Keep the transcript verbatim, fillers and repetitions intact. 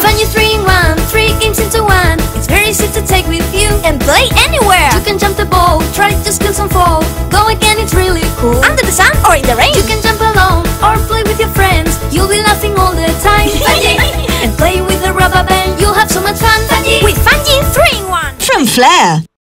Fungee three in one, three games into one. It's very easy to take with you and play anywhere. You can jump the ball, try to skill some fall. Go again, it's really cool. Under the sun or in the rain. You can jump alone or play with your friends. You'll be laughing all the time. Fungee and play with the rubber band. You'll have so much fun. Fungee with Fungee three in one. From Flair.